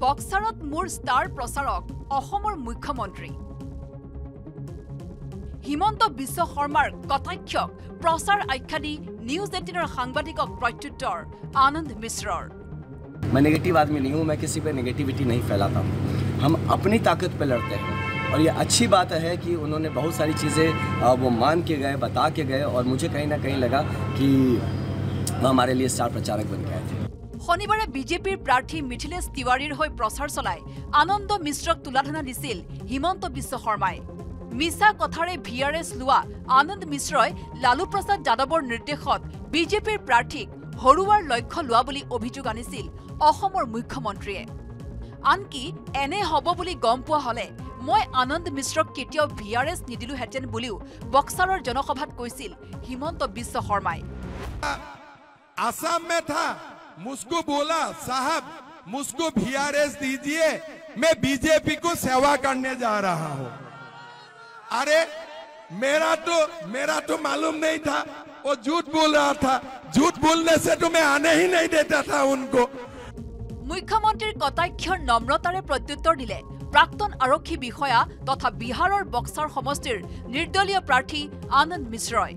বক্সাৰত মোৰ ষ্টাৰ প্ৰচাৰক অসমৰ মুখ্যমন্ত্ৰী হিমন্ত বিশ্ব শৰ্মাৰ কটাক্ষক প্ৰচাৰ আখ্যা দি নিউজ 18 সাংবাদিকক প্ৰত্যুত্তৰ आनंद मिश्रर। मैं नेगेटिव आदमी नहीं हूँ, मैं किसी पे नेगेटिविटी नहीं फैलाता हूँ। हम अपनी ताकत पे लड़ते हैं और ये अच्छी बात है कि उन्होंने बहुत सारी चीज़ें वो मान के गए, बता के गए और मुझे कहीं ना कहीं लगा कि वो हमारे लिए स्टार प्रचारक बन गए थे। শনিবাৰে বিজেপিৰ প্ৰাৰ্থী মিথিলেশ তিৱাৰীৰ হৈ প্ৰচাৰ চলাই আনন্দ মিশ্ৰক তুলাধনা দিছিল হিমন্ত বিশ্ব শৰ্মাই। মিছা কথাৰে ভিআৰএছ লোৱা আনন্দ মিশ্ৰই লালু প্ৰসাদ যাদৱৰ নিৰ্দেশত বিজেপিৰ প্ৰাৰ্থীক হৰুৱাৰ লক্ষ্য লোৱা বুলি অভিযোগ আনিছিল অসমৰ মুখ্যমন্ত্ৰীয়ে। আনকি এনে হ'ব বুলি গম পোৱা হলে মই আনন্দ মিশ্ৰক কেতিয়াও ভিআৰএছ নিদিলোহেঁতেন বুলিও বক্সাৰৰ জনসভাত কৈছিল হিমন্ত বিশ্ব শৰ্মাই। आसाम में था, मुझको बोला साहब मुझको वीआरएस दीजिए, मैं बीजेपी को सेवा करने जा रहा हूं। अरे मेरा तो मालूम नहीं था, वो झूठ बोल रहा था। झूठ बोलने से तो मैं आने ही नहीं देता था उनको। मुख्यमंत्रीर कटाक्षर নম্ৰতাৰে প্ৰত্যুত্তৰ দিলে প্ৰাক্তন আৰক্ষী বিষয়া তথা বিহাৰৰ বক্সাৰ সমষ্টিৰ নিৰ্দলীয় প্ৰাৰ্থী আনন্দ মিশ্ৰই।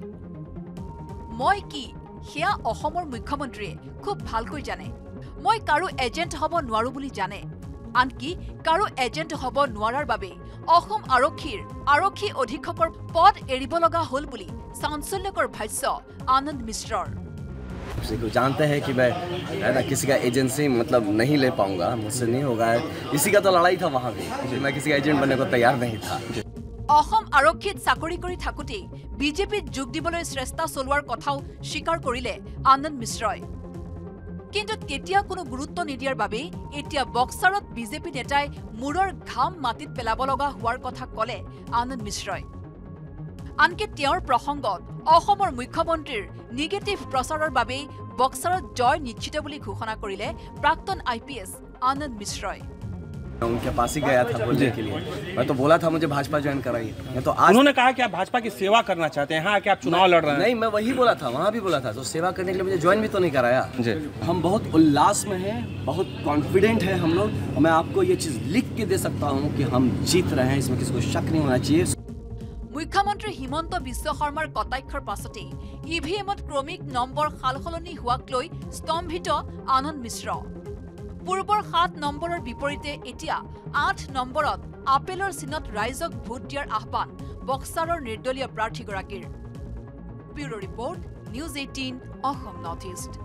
মই কি সেয়া অসমৰ মুখ্যমন্ত্ৰীয়ে খুব ভালকৈ জানে। মই কাৰো এজেণ্ট হ'ব নোৱাৰো বুলি জানে। আনকি কাৰো এজেণ্ট হ'ব নোৱাৰাৰ বাবে অসম আৰক্ষীৰ আৰক্ষী অধীক্ষকৰ পদ এৰিব লগা হ'ল বুলি চাঞ্চল্যকৰ ভাষ্য आनंद मिश्रर। किसी को जानते हैं कि मैं किसी का एजेंसी मतलब नहीं ले पाऊंगा, मुझसे नहीं होगा। इसी का तो लड़ाई था वहाँ भी, मैं किसी का एजेंट बनने को तैयार नहीं था। অসম আৰক্ষীত চাকৰি কৰি থাকোঁতে বিজেপিত যোগ দিবলৈ চেষ্টা চলোৱাৰ কথাও স্বীকাৰ কৰিলে আনন্দ মিশ্ৰই। কিন্তু তেতিয়া কোনো গুৰুত্ব নিদিয়াৰ বাবে এতিয়া বক্সাৰত বিজেপি নেতাই মূৰৰ ঘাম মাটিত পেলাব লগা হোৱাৰ কথা ক'লে আনন্দ মিশ্ৰই। আনকি তেওঁৰ প্ৰসংগত অসমৰ মুখ্যমন্ত্ৰীৰ নিগেটিভ প্ৰচাৰৰ বাবে বক্সাৰত জয় নিশ্চিত বুলি ঘোষণা কৰিলে প্ৰাক্তন আইপিএছ आनंद मिश्रই। उनके पास ही गया था बोलने के लिए। मैं तो बोला था मुझे भाजपा ज्वाइन कराइए। मैं तो आज उन्होंने कहा कि आप भाजपा की सेवा करना चाहते हैं, हाँ कि आप चुनाव लड़ रहे हैं। नहीं, मैं वही बोला था, वहाँ भी बोला था। तो सेवा करने के लिए मुझे ज्वाइन भी तो नहीं कराया। हम बहुत उल्लास में हैं, बहुत कॉन्फिडेंट है हम लोग। और मैं आपको ये चीज़ लिख के दे सकता हूँ कि हम जीत रहे हैं, इसमें किसी को शक नहीं होना चाहिए। মুখ্যমন্ত্ৰী হিমন্ত বিশ্ব শৰ্মাৰ কটাক্ষৰ পাছতে ইভিএমত ক্ৰমিক নম্বৰ সালসলনি হোৱাক লৈ স্তম্ভিত আনন্দ মিশ্ৰ। পূৰ্বৰ 7 নম্বৰৰ বিপৰীতে এতিয়া 8 নম্বৰত আপেলৰ চিনত ৰাইজক ভোট দিয়াৰ আহ্বান বক্সাৰৰ নিৰ্দলীয় প্ৰাৰ্থীগৰাকীৰ। Bureau report, news 18 Assam north east.